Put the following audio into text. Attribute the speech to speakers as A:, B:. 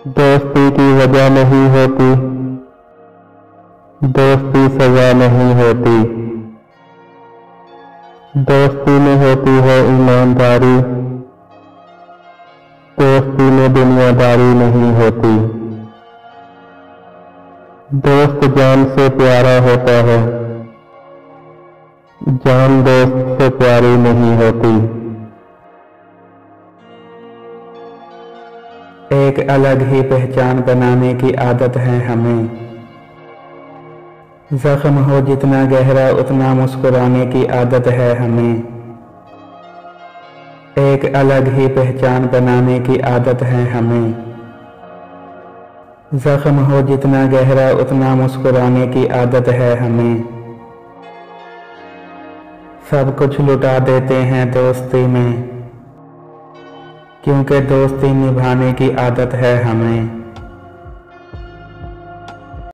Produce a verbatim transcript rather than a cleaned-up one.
A: दोस्ती की वजह नहीं होती, दोस्ती सजा नहीं होती। दोस्ती में होती है ईमानदारी, दोस्ती में दुनियादारी नहीं होती। दोस्त जान से प्यारा होता है, जान दोस्त से प्यारी नहीं होती।
B: एक अलग ही पहचान बनाने की आदत है हमें, जख्म हो जितना गहरा उतना मुस्कुराने की आदत है हमें। एक अलग ही पहचान बनाने की आदत है हमें, जख्म हो जितना गहरा उतना मुस्कुराने की आदत है हमें। सब कुछ लुटा देते हैं दोस्ती में, क्योंकि दोस्ती निभाने की आदत है हमें।